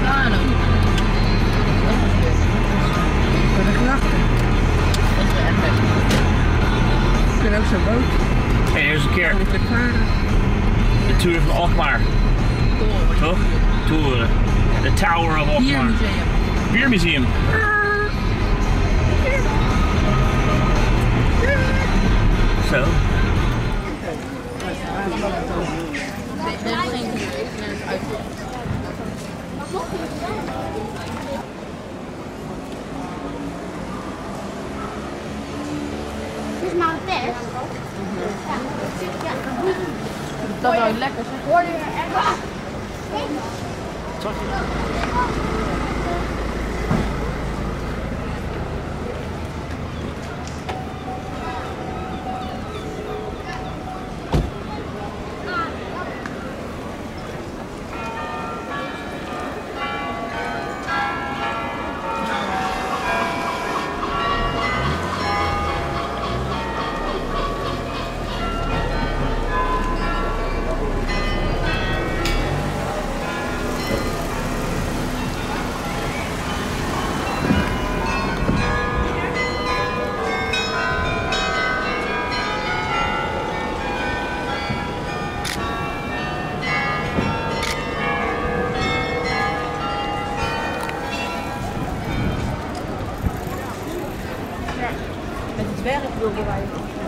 Milano. Voor de grachten. Dat is wel echt leuk. Ik ben ook zo'n boot. Hey, er is een keer Met varen. de tour van Alkmaar. Toch? Tour. The Tower of Alkmaar. Biermuseum. Biermuseum. Zo. Er is geen bier, ik ben het uitgevoerd. Dit is maar een test. Ja. Dat zou lekker zijn. Hoorde je echt? Met het werk wilden wij.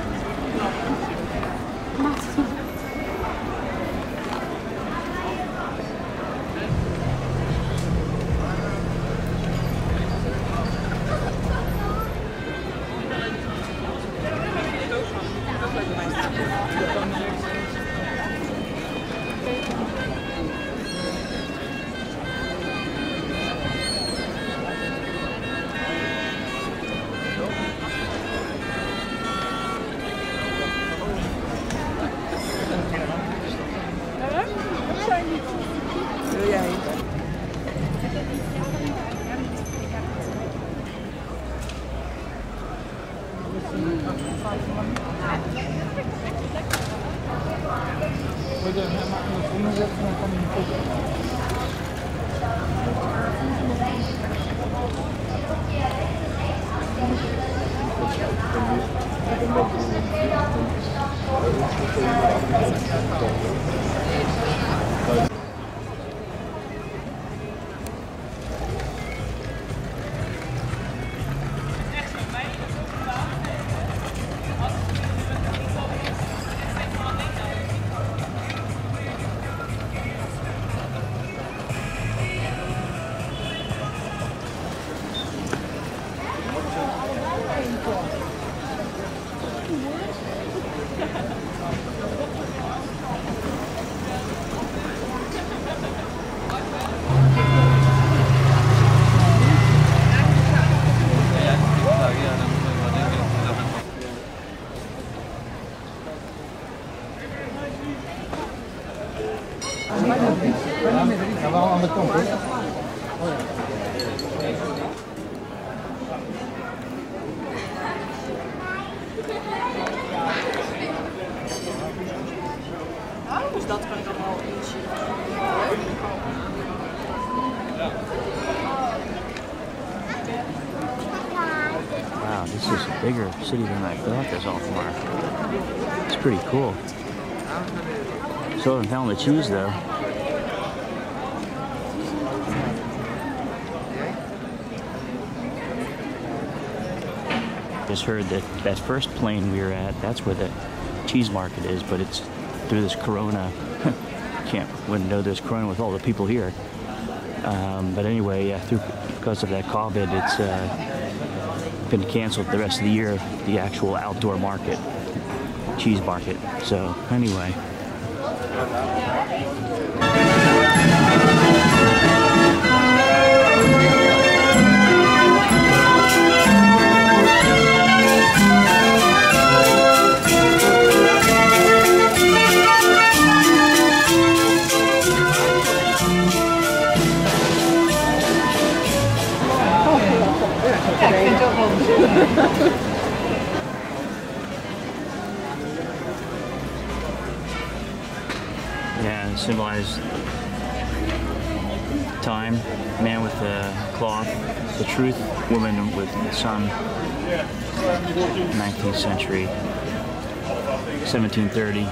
Wil jij? Ja, wel aan de kant hoor. Dus dat kan ik allemaal ietsje. Wow, this is a bigger city than I thought this Alkmaar. It's pretty cool. Still haven't found the cheese though. Just heard that that first plane we were at, that's where the cheese market is, but it's through this corona. Wouldn't know there's corona with all the people here. But anyway, yeah, because of that COVID, it's been canceled the rest of the year, the actual outdoor market, cheese market. So anyway. Ja, ik vind het ook wel bijzonder. Yeah, and symbolize Time, man with the cloth, the truth, woman with the sun. 19th century, 1730.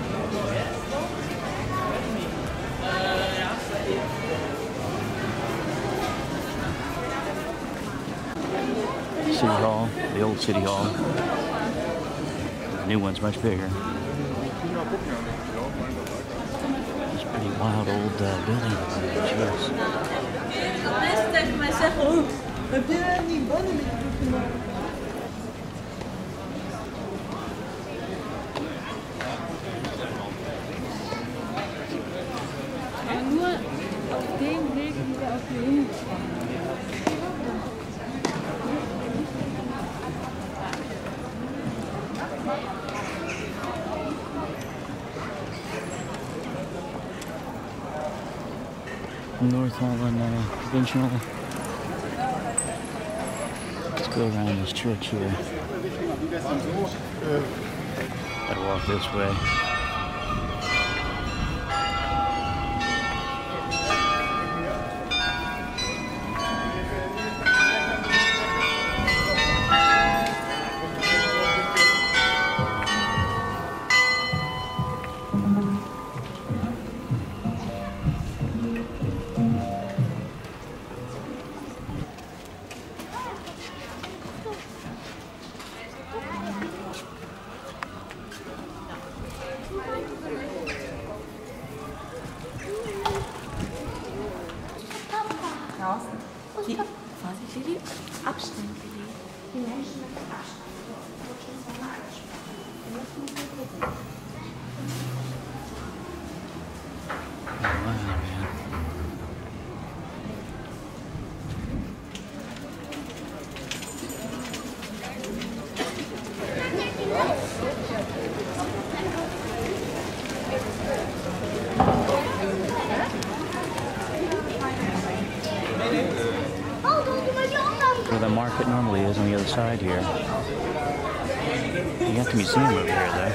City Hall, the old City Hall. The new one's much bigger. It's a pretty wild old building. Jeez. Mensen tegen mij zeggen, oh, heb je die ballen met je gemaakt? Nur auf dem Weg wieder auf die Linie. North Holland Conventional. Let's go around this church here. Gotta walk this way. Vorsichtig, Abstand gelegt. Die Menschen mit Abstand. Where the market normally is on the other side here. You got the museum over here, though.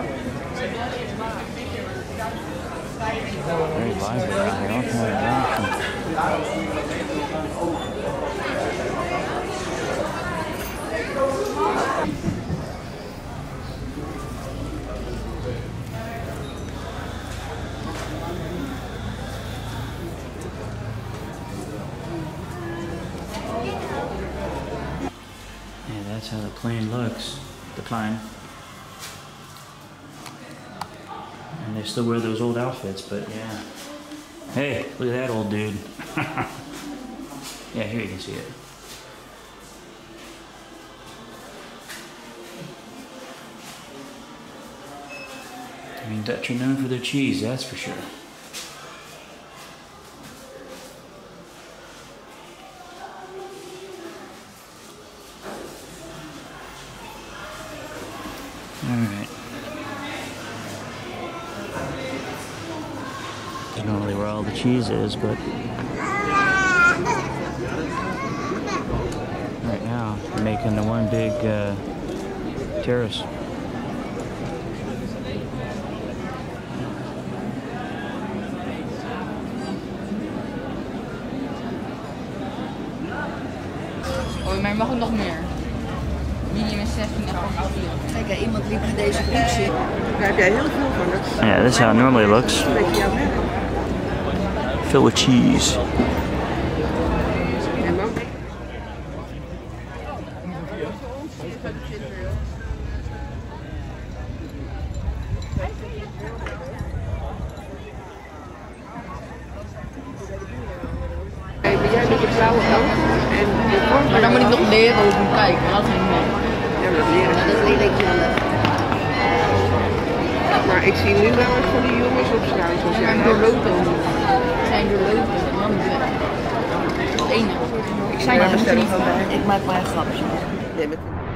Very lively around here. All kind of action. That's how the plane looks, the time. And they still wear those old outfits, but yeah. Hey, look at that old dude. Yeah, here you can see it. I mean, Dutch are known for their cheese, that's for sure. Alright. That's normally where all the cheese is, but right now we're making the one big terrace. Oh, maar je mag ook nog meer. Medium is 16 en 4. Kijk, iemand liep in deze koekje. Daar heb jij heel veel van. Yeah, this is how it normally looks. Een beetje jouw merk. Filled with cheese. En dan? Ben jij met je blauwe ogen en de vorm? Maar dan moet ik nog leren hoe ik moet kijken, maar dat is niet mee. Ja, maar dat leren. Dat leer ik wel. Maar ik zie nu wel eens van die jongens op straat zoals jij. Door loten. Zijn door loten, en dan moet weg. Dat is het enige. Ik zei maar dat bestel niet. ik wel bij. Ik maak maar een grapje. Nee, met